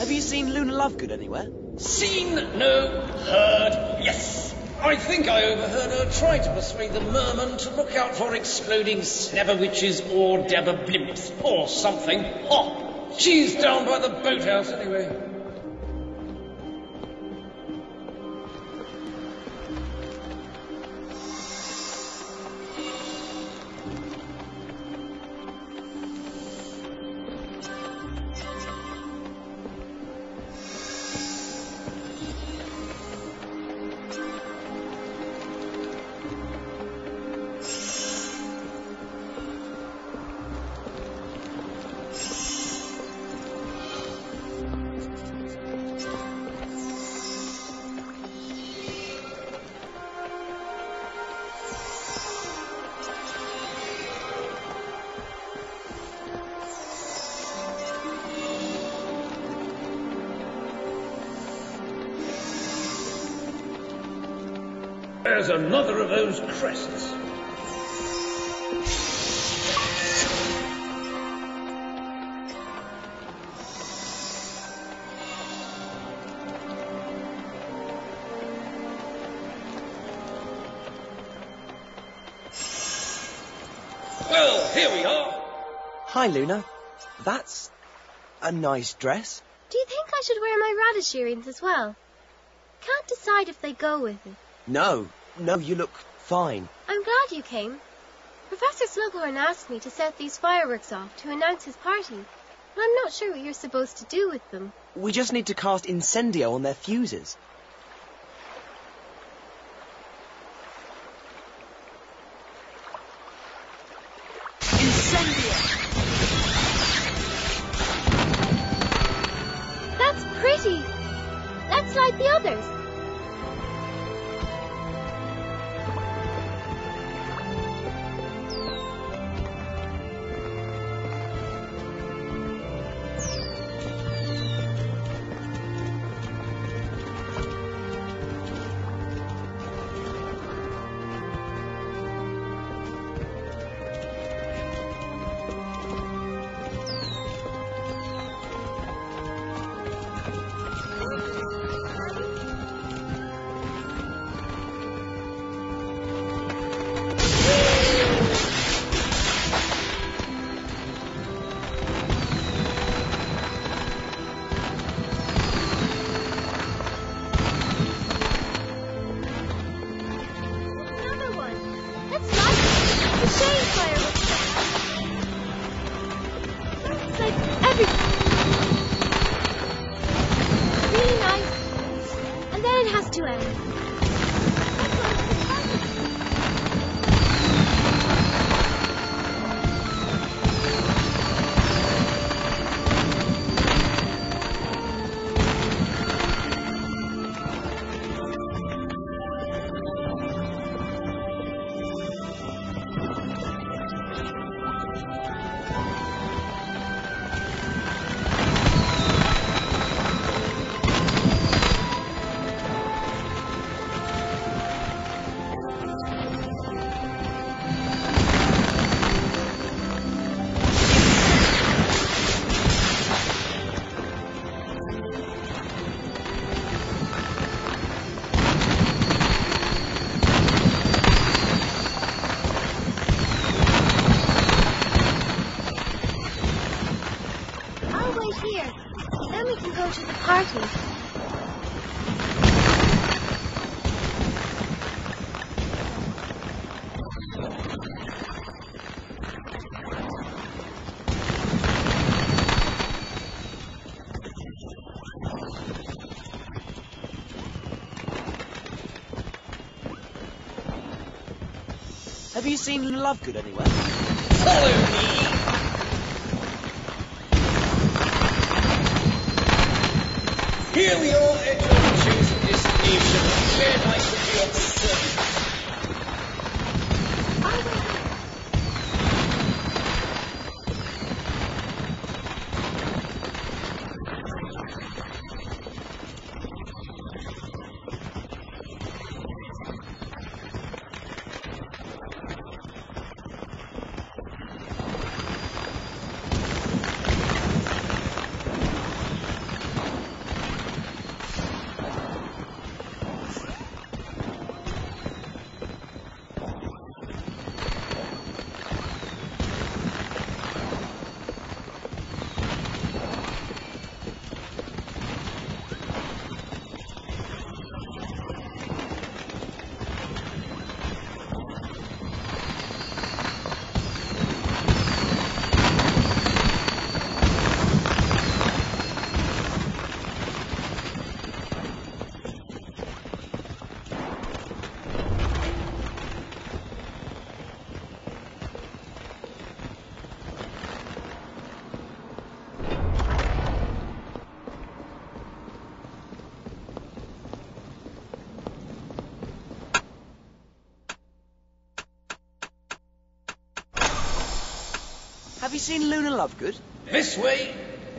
Have you seen Luna Lovegood anywhere? Seen? No. Heard? Yes. I think I overheard her try to persuade the merman to look out for exploding snabberwitches or dabber blimps or something. Oh, she's down by the boathouse anyway. There's another of those crests. Well, here we are. Hi, Luna. That's a nice dress. Do you think I should wear my radish earrings as well? Can't decide if they go with it. No, you look fine. I'm glad you came. Professor Slughorn asked me to set these fireworks off to announce his party. But I'm not sure what you're supposed to do with them. We just need to cast Incendio on their fuses. Incendio! That's pretty. Let's light the others. Have you seen Luna Lovegood anywhere? Follow me! Here we are at your chosen destination, where I could be of service. Have you seen Luna Lovegood? This way.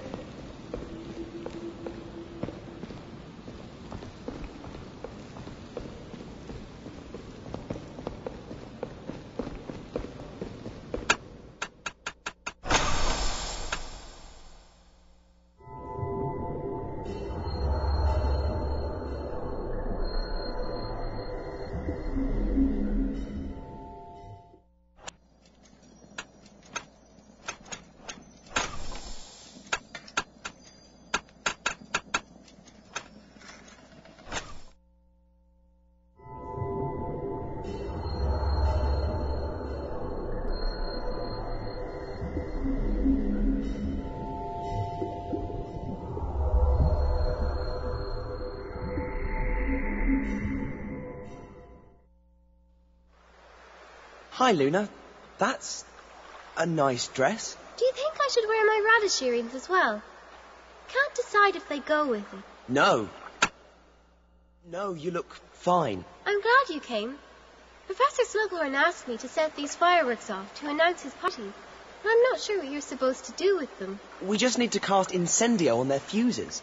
Hi, Luna. That's a nice dress. Do you think I should wear my radish earrings as well? Can't decide if they go with it. No. No, you look fine. I'm glad you came. Professor Slughorn asked me to set these fireworks off to announce his party. And I'm not sure what you're supposed to do with them. We just need to cast Incendio on their fuses.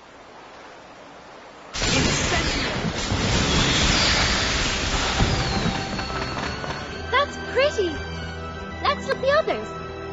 That's pretty. Let's look the others.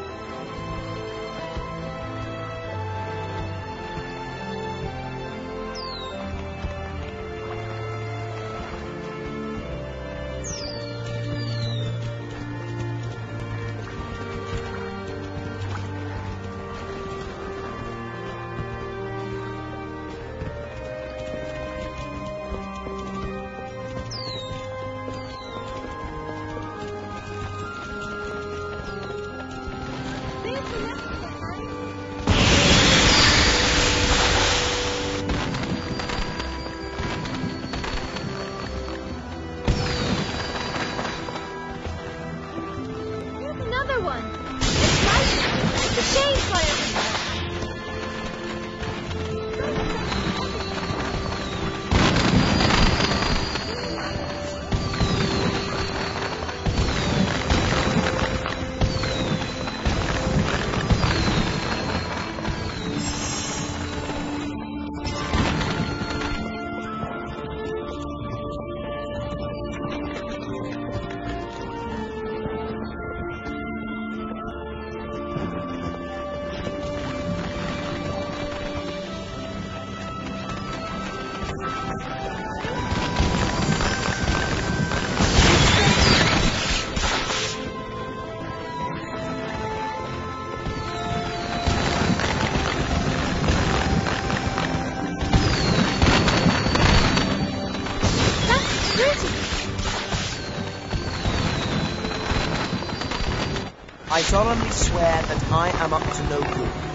I solemnly swear that I am up to no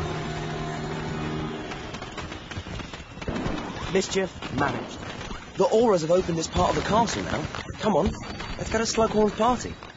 good. Mischief managed. The Auras have opened this part of the castle now. Come on, let's go to Slughorn's party.